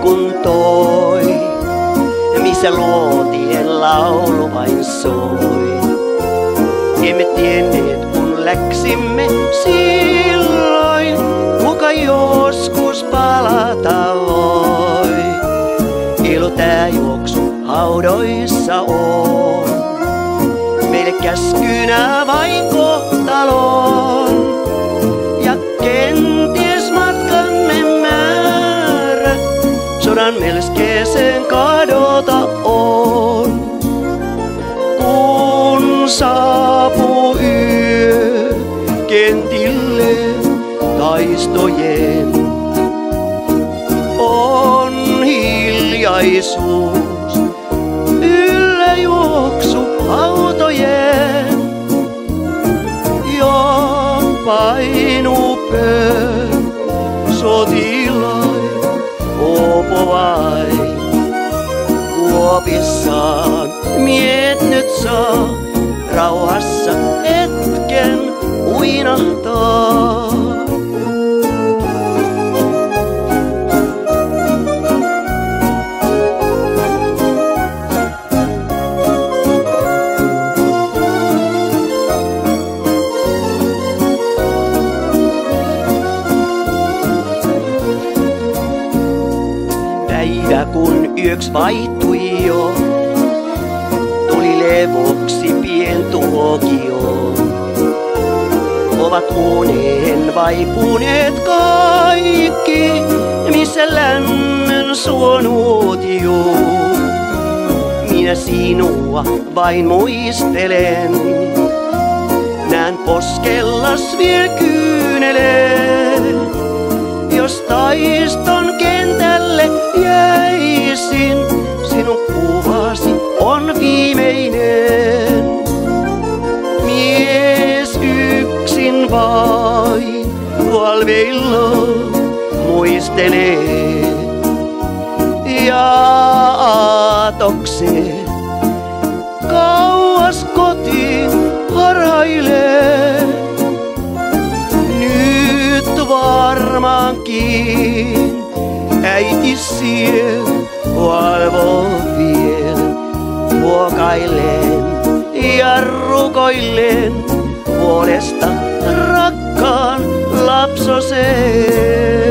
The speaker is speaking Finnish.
kun toi, missä luotien laulu vain soi. Emme tienneet kun läksimme silloin, kuka joskus palata voi. Ilo tää juoksu haudoissa on, meille käskynä vain kohtaloon. Ja kenties matkamme määrä sodan melskeeseen kadota on. Kun saapuu yö kentille taistojen, on hiljaisuus yllä juoksu autojen. Jo painuu sotilain opovain, kuopissaan miet nyt saa rauhassa hetken uinahtaa. Päivä kun yöks vaihtui jo, tuli levoksi pien tuokio. Ovat uneen vaipuneet kaikki, missä lämmön suonut juu. Minä sinua vain muistelen, näen poskellas viel kyyneleen. Jos taiston kentälle jäisin, sinun kuvasi on viimeinen. Mies yksin vain valveilla muistelee, ja aatokset kauas kotiin harhailee. Nyt varmaankin äiti siellä valvoo vielä, muokaillen ja rukoillen puolesta rakkaan lapsoseen.